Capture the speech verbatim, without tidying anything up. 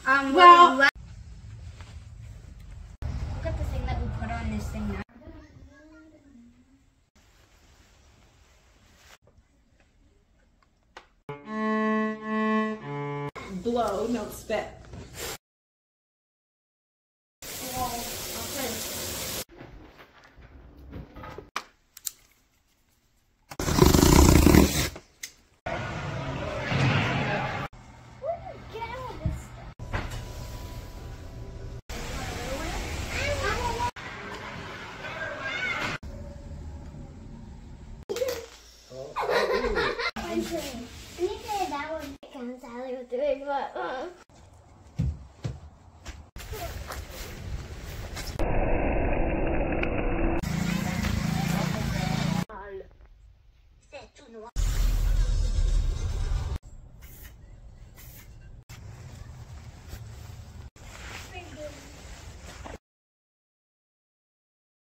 Um, Well, look at the thing that we put on this thing now. blow, no spit. That one comes out with the big butt.